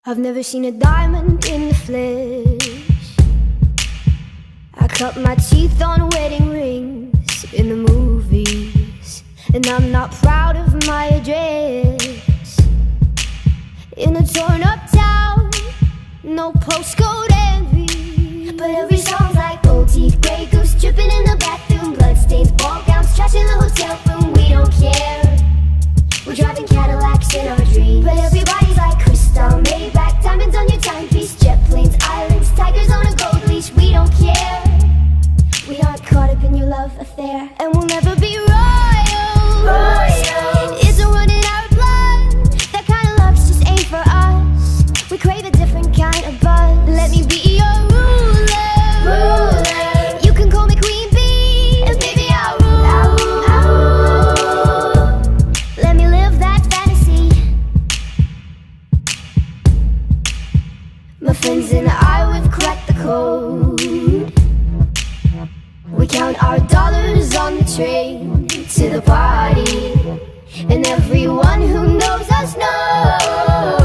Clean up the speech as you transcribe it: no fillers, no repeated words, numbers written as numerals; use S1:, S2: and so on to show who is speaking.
S1: I've never seen a diamond in the flesh. I cut my teeth on wedding rings in the movies, and I'm not proud of my address. In a torn up town, no postcode envy, but every song's like gold teeth, grey goose dripping in the bathroom, bloodstains, ball gowns, trash in the hotel room. We don't care, we're driving Cadillacs in our dreams, but everybody's like crystal, Maybach, diamonds on your timepiece, jet planes, islands, tigers on a gold leash. We don't care, we aren't caught up in your love affair, and we'll never be royals. It's a run in our blood, that kind of luck's just ain't for us. We crave a different kind of buzz. Let me be your ruler. You can call me Queen Bee, and baby I'll rule. Let me live that fantasy. My friends and I, we've cracked the code. We count our dollars on the train to the party, and everyone who knows us knows